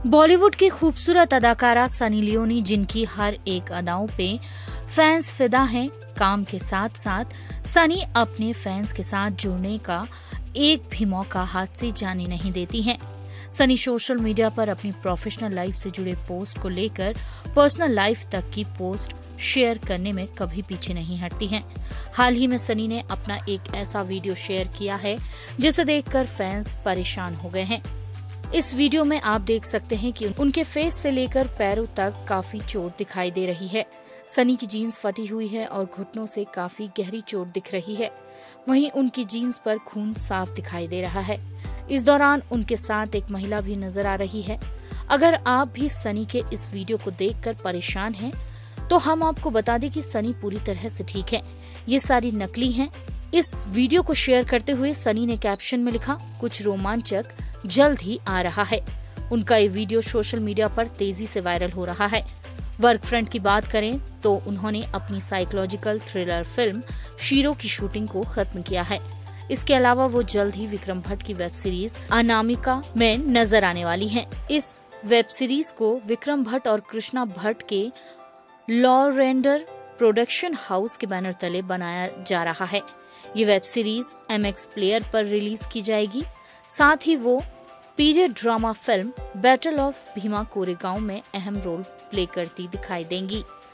बॉलीवुड की खूबसूरत अदाकारा सनी लियोनी, जिनकी हर एक अदाओं पे फैंस फिदा हैं, काम के साथ साथ सनी अपने फैंस के साथ जुड़ने का एक भी मौका हाथ से जाने नहीं देती हैं। सनी सोशल मीडिया पर अपनी प्रोफेशनल लाइफ से जुड़े पोस्ट को लेकर पर्सनल लाइफ तक की पोस्ट शेयर करने में कभी पीछे नहीं हटती हैं। हाल ही में सनी ने अपना एक ऐसा वीडियो शेयर किया है जिसे देखकर फैंस परेशान हो गए हैं। इस वीडियो में आप देख सकते हैं कि उनके फेस से लेकर पैरों तक काफी चोट दिखाई दे रही है। सनी की जीन्स फटी हुई है और घुटनों से काफी गहरी चोट दिख रही है। वहीं उनकी जीन्स पर खून साफ दिखाई दे रहा है। इस दौरान उनके साथ एक महिला भी नजर आ रही है। अगर आप भी सनी के इस वीडियो को देखकर परेशान हैं, तो हम आपको बता दें कि सनी पूरी तरह से ठीक है। ये सारी नकली हैं। इस वीडियो को शेयर करते हुए सनी ने कैप्शन में लिखा, कुछ रोमांचक जल्द ही आ रहा है। उनका ये वीडियो सोशल मीडिया पर तेजी से वायरल हो रहा है। वर्क फ्रंट की बात करें तो उन्होंने अपनी साइकोलॉजिकल थ्रिलर फिल्म शीरो की शूटिंग को खत्म किया है। इसके अलावा वो जल्द ही विक्रम भट्ट की वेब सीरीज अनामिका में नजर आने वाली हैं। इस वेब सीरीज को विक्रम भट्ट और कृष्णा भट्ट के लॉरेंडर प्रोडक्शन हाउस के बैनर तले बनाया जा रहा है। ये वेब सीरीज MX प्लेयर पर रिलीज की जाएगी। साथ ही वो period drama film battle of Bhima Koregaon में अहम रोल प्ले करती दिखाई देंगी।